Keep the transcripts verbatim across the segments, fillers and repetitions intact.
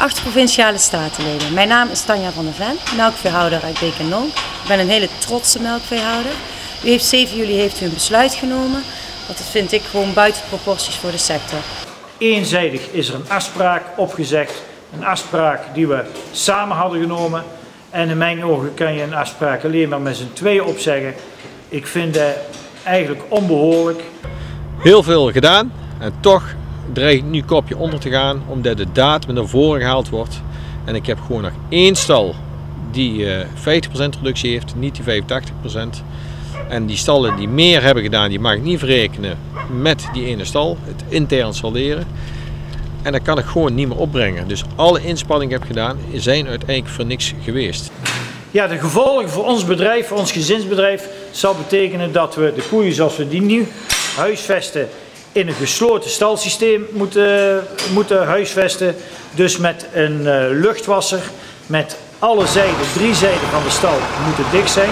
Acht provinciale statenleden. Mijn naam is Tanja van der Ven, melkveehouder uit Beek en Nonk. Ik ben een hele trotse melkveehouder. U heeft zeven juli heeft u een besluit genomen. Dat vind ik gewoon buiten proporties voor de sector. Eenzijdig is er een afspraak opgezegd. Een afspraak die we samen hadden genomen. En in mijn ogen kan je een afspraak alleen maar met z'n tweeën opzeggen. Ik vind dat eigenlijk onbehoorlijk. Heel veel gedaan en toch dreig ik nu kopje onder te gaan omdat de datum naar voren gehaald wordt. En ik heb gewoon nog één stal die uh, vijftig procent reductie heeft, niet die vijfentachtig procent. En die stallen die meer hebben gedaan, die mag ik niet verrekenen met die ene stal, het intern salderen. En dat kan ik gewoon niet meer opbrengen. Dus alle inspanningen die ik heb gedaan zijn uiteindelijk voor niks geweest. Ja, de gevolgen voor ons bedrijf, voor ons gezinsbedrijf, zal betekenen dat we de koeien zoals we die nu huisvesten in een gesloten stalsysteem moeten, moeten huisvesten. Dus met een uh, luchtwasser, met alle zijden, drie zijden van de stal moeten dicht zijn.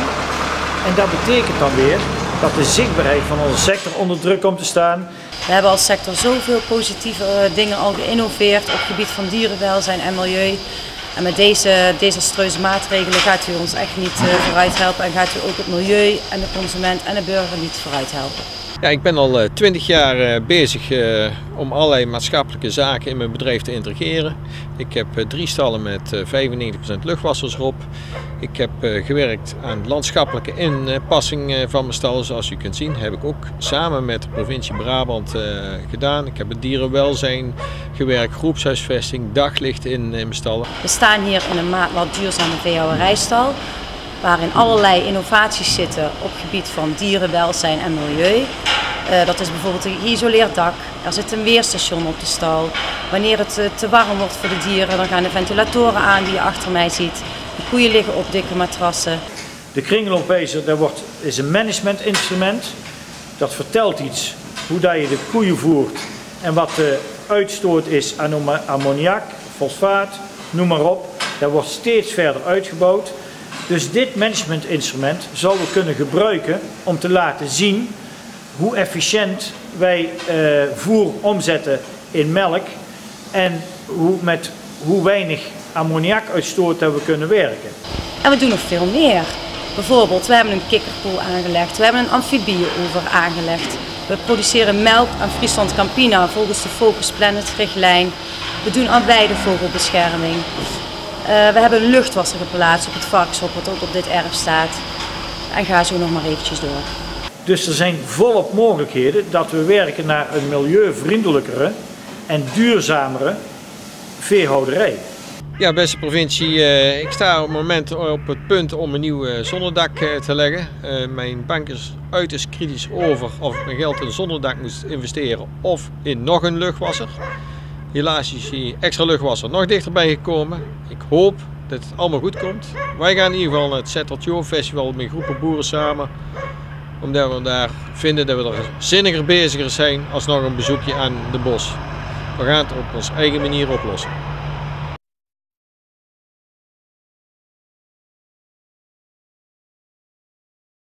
En dat betekent dan weer dat de zichtbaarheid van onze sector onder druk komt te staan. We hebben als sector zoveel positieve uh, dingen al geïnnoveerd op het gebied van dierenwelzijn en milieu. En met deze desastreuze maatregelen gaat u ons echt niet uh, vooruit helpen en gaat u ook het milieu en de consument en de burger niet vooruit helpen. Ja, ik ben al twintig jaar uh, bezig uh, om allerlei maatschappelijke zaken in mijn bedrijf te integreren. Ik heb uh, drie stallen met uh, vijfennegentig procent luchtwassers erop. Ik heb uh, gewerkt aan landschappelijke inpassing uh, van mijn stallen. Zoals u kunt zien heb ik ook samen met de provincie Brabant uh, gedaan. Ik heb het dierenwelzijn gewerkt, groepshuisvesting, daglicht in, in mijn stallen. We staan hier in een maatlat duurzame veehouderijstal, waarin allerlei innovaties zitten op het gebied van dierenwelzijn en milieu. Uh, dat is bijvoorbeeld een geïsoleerd dak, er zit een weerstation op de stal. Wanneer het uh, te warm wordt voor de dieren, dan gaan de ventilatoren aan die je achter mij ziet. De koeien liggen op dikke matrassen. De kringloopwijzer, dat wordt, is een managementinstrument. Dat vertelt iets hoe dat je de koeien voert en wat de uitstoot is aan ammoniak, fosfaat, noem maar op. Dat wordt steeds verder uitgebouwd. Dus dit managementinstrument zouden we kunnen gebruiken om te laten zien hoe efficiënt wij uh, voer omzetten in melk en hoe, met hoe weinig ammoniakuitstoot dat we kunnen werken. En we doen nog veel meer. Bijvoorbeeld, we hebben een kikkerpoel aangelegd, we hebben een amfibieoever aangelegd. We produceren melk aan Friesland Campina volgens de Focus Planet richtlijn. We doen aan weidevogelbescherming. Uh, we hebben een luchtwasser geplaatst op het varkenshok, wat ook op dit erf staat. En ga zo nog maar eventjes door. Dus er zijn volop mogelijkheden dat we werken naar een milieuvriendelijkere en duurzamere veehouderij. Ja, beste provincie, uh, ik sta op het moment op het punt om een nieuw uh, zonnedak uh, te leggen. Uh, mijn bank is uiterst kritisch over of ik mijn geld in een zonnedak moet investeren of in nog een luchtwasser. Helaas is die extra luchtwasser nog dichterbij gekomen. Ik hoop dat het allemaal goed komt. Wij gaan in ieder geval naar het Zeteltjo Festival met groepen boeren samen. Omdat we daar vinden dat we er zinniger bezig zijn als nog een bezoekje aan de bos. We gaan het op onze eigen manier oplossen.